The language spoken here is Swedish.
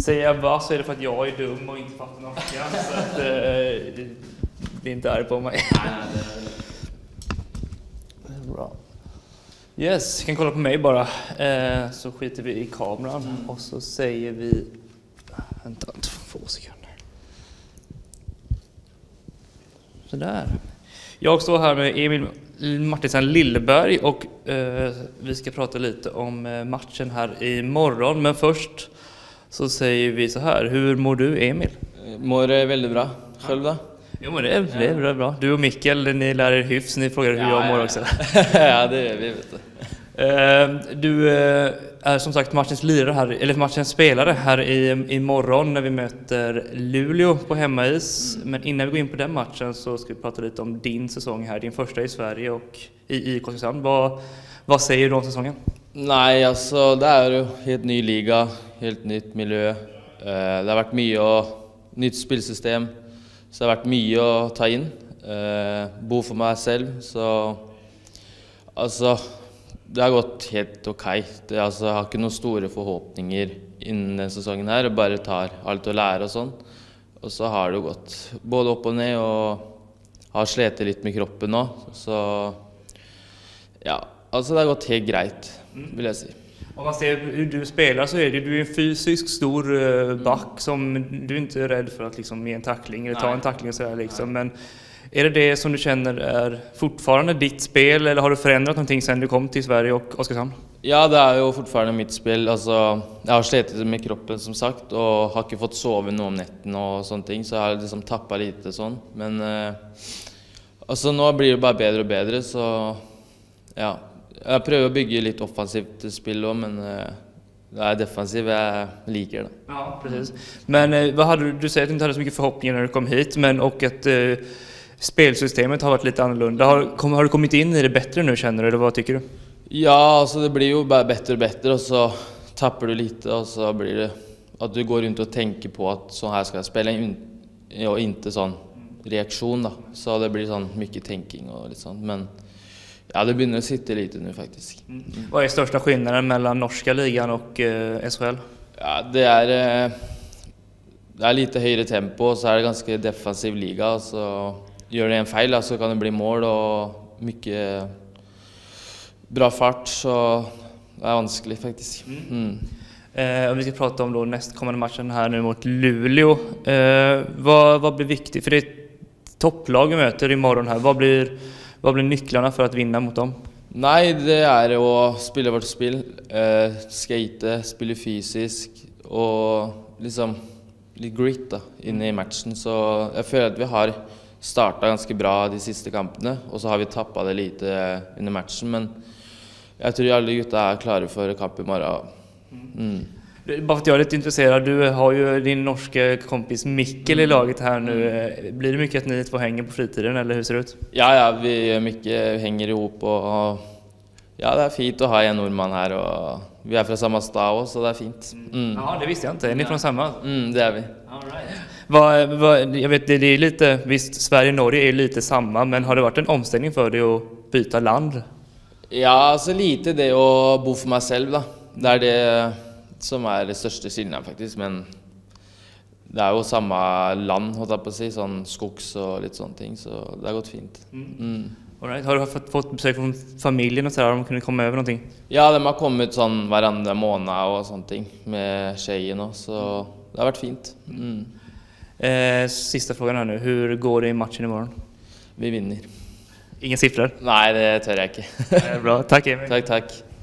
Säger jag bara så är det för att jag är dum och inte fattar norska. Så att det är inte arg på mig. Det är bra. Yes, jag kan kolla på mig bara. Så skiter vi i kameran. Och så säger vi... Vänta, 2 sekunder. Sådär. Jag står här med Emil Martinsson Lilleberg och vi ska prata lite om matchen här imorgon. Men först så säger vi så här. Hur mår du, Emil? Mår väldigt bra. Själv då? Jo, men det är bra. Du och Mikkel, ni lär er hyfs. Ni frågar hur jag mår också. Ja, det är vi, vet du. Du är som sagt matchens spelare här imorgon när vi möter Luleå på hemmais. Men innan vi går in på den matchen så ska vi prata lite om din säsong här. Din första i Sverige och i Oskarshamn. Vad säger du om säsongen? Nej, alltså det är ju helt ny liga, helt nytt miljö. Det har varit mycket och nytt spelsystem. Så det har varit mycket att ta in. Bo för mig själv, så alltså det har gått helt okej. Jag har inte några stora förhoppningar innan den säsongen här. Jag bara tar allt att lära och sånt. Och så har det gått både upp och ner och har slitit lite med kroppen nu. Så ja, alltså det har gått helt grejt, vill jag säga. Om man ser hur du spelar så är du en fysiskt stor back som du inte är rädd för att liksom ge en tackling eller ta en tackling och sådär liksom. Men är det som du känner är fortfarande ditt spel eller har du förändrat någonting sen du kom till Sverige och Oskarshamn? Ja, det är ju fortfarande mitt spel. Alltså, jag har slitit med kroppen som sagt och har inte fått sova någon om nätten och sånt ting, så jag har liksom tappat lite sånt. Men alltså nu blir det bara bättre och bättre, så ja. Jag prövar bygga lite offensivt spel också, men det är defensivt jag liker det. Ja, precis. Men vad hade du säger att du inte hade så mycket förhoppningar när du kom hit, men och att spelsystemet har varit lite annorlunda. Har du kommit in i det bättre nu, känner du, eller vad tycker du? Ja, alltså det blir ju bara bättre och bättre och så tappar du lite och så blir det att du går runt och tänker på att så här ska jag spela och inte sån reaktion då. Så det blir sån mycket tänking och lite sånt, men ja, det börjar sitta lite nu faktiskt. Vad är största skillnaden mellan norska ligan och SHL? Ja, det är lite högre tempo och så är det ganska defensiv liga, så gör det en fel så kan det bli mål och mycket bra fart, så det är vanskligt faktiskt. Om vi ska prata om då nästkommande matchen här nu mot Luleå. Vad blir viktigt? För det är ett topplag vi möter imorgon här. Vad blir nycklarna för att vinna mot dem? Nej, det är att spela vårt spel, skate, spela fysiskt och liksom lite grit då, inne i matchen. Så jag känner att vi har startat ganska bra de sista kamperna och så har vi tappat det lite under matchen, men jag tror alla gutta är klara för kamp imorgon. Bara för att jag är lite intresserad, du har ju din norska kompis Mikkel i laget här nu. Blir det mycket att ni två hänger på fritiden, eller hur ser det ut? Ja, vi mycket hänger ihop och ja, det är fint att ha en norrman här och vi är från samma stad, så det är fint. Ja, det visste jag inte. Är ni från samma? Det är vi. All right. Jag vet, det är lite, visst, Sverige och Norge är lite samma, men har det varit en omställning för dig att byta land? Ja, alltså lite det att bo för mig själv då. Det är det som är det största skillnaden faktiskt, men det är ju samma land, håller jag på att säga, sån skogs och lite sånt ting, så det har gått fint. All right. Har du fått besök från familjen och så där, de kunde komma över någonting? Ja, de har kommit sån varandra månad och sånt ting med tjejen och så det har varit fint. Sista frågan här nu, hur går det i matchen imorgon? Vi vinner. Inga siffror? Nej, det tror jag inte. Bra, tack Emil. Tack.